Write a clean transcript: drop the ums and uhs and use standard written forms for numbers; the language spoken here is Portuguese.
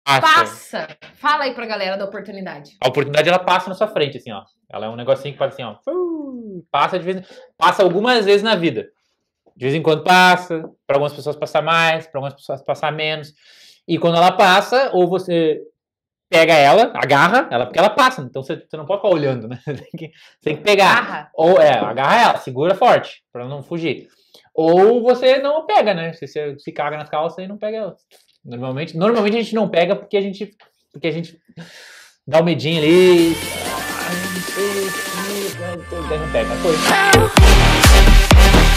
Passa. Fala aí pra galera da oportunidade. A oportunidade, ela passa na sua frente, assim, ó. Ela é um negocinho que passa assim, ó. Passa de vez passa algumas vezes na vida. De vez em quando passa, para algumas pessoas passar mais, para algumas pessoas passar menos. E quando ela passa, ou você pega ela, agarra ela, porque ela passa. Então você não pode ficar olhando, né? Você tem que pegar. Agarra. Ou agarra ela, segura forte, para não fugir. Ou você não pega, né? Você se caga nas calças e não pega ela. Normalmente a gente não pega porque a gente dá um medinho ali. Não pega.